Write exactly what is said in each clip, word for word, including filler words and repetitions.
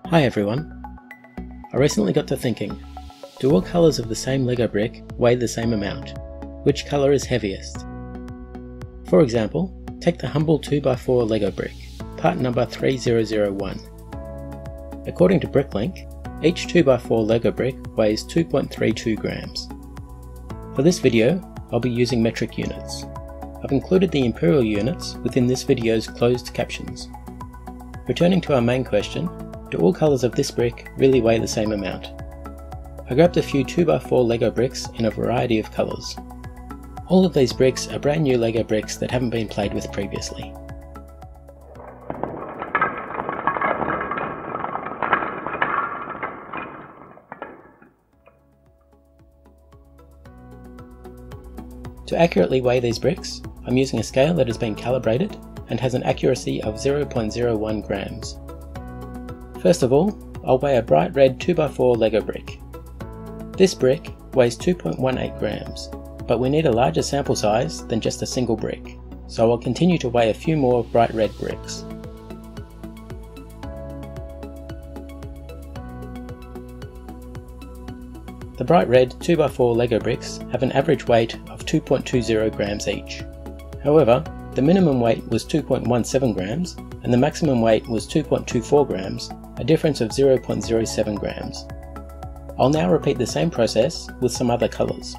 Hi everyone. I recently got to thinking, do all colours of the same Lego brick weigh the same amount? Which colour is heaviest? For example, take the humble two by four Lego brick, part number three zero zero one. According to Bricklink, each two by four Lego brick weighs two point three two grams. For this video, I'll be using metric units. I've included the imperial units within this video's closed captions. Returning to our main question, do all colours of this brick really weigh the same amount? I grabbed a few two by four Lego bricks in a variety of colours. All of these bricks are brand new Lego bricks that haven't been played with previously. To accurately weigh these bricks, I'm using a scale that has been calibrated and has an accuracy of zero point zero one grams. First of all, I'll weigh a bright red two by four Lego brick. This brick weighs two point one eight grams, but we need a larger sample size than just a single brick, so I'll continue to weigh a few more bright red bricks. The bright red two by four Lego bricks have an average weight of two point two zero grams each. However, the minimum weight was two point one seven grams and the maximum weight was two point two four grams, a difference of zero point zero seven grams. I'll now repeat the same process with some other colours.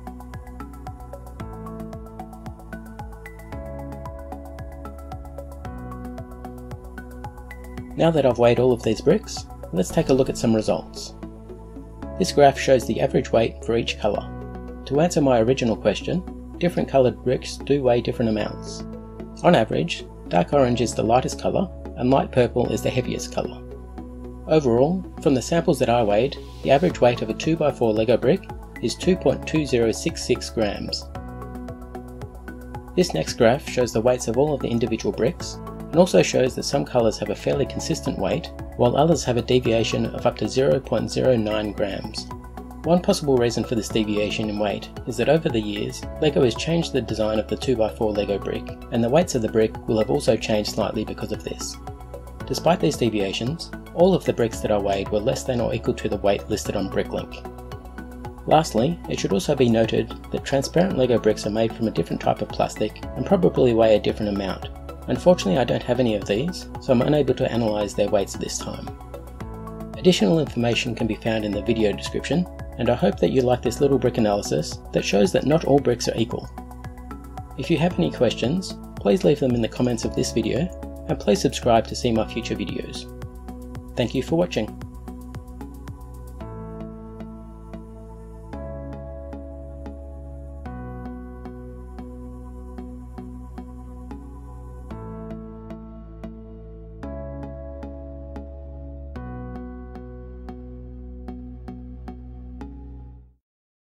Now that I've weighed all of these bricks, let's take a look at some results. This graph shows the average weight for each colour. To answer my original question, different coloured bricks do weigh different amounts. On average, dark orange is the lightest colour and light purple is the heaviest colour. Overall, from the samples that I weighed, the average weight of a two by four Lego brick is two point two zero six six grams. This next graph shows the weights of all of the individual bricks and also shows that some colours have a fairly consistent weight while others have a deviation of up to zero point zero nine grams. One possible reason for this deviation in weight is that over the years, Lego has changed the design of the two by four Lego brick, and the weights of the brick will have also changed slightly because of this. Despite these deviations, all of the bricks that I weighed were less than or equal to the weight listed on Bricklink. Lastly, it should also be noted that transparent Lego bricks are made from a different type of plastic and probably weigh a different amount. Unfortunately, I don't have any of these, so I'm unable to analyse their weights this time. Additional information can be found in the video description, and I hope that you like this little brick analysis that shows that not all bricks are equal. If you have any questions, please leave them in the comments of this video, and please subscribe to see my future videos. Thank you for watching.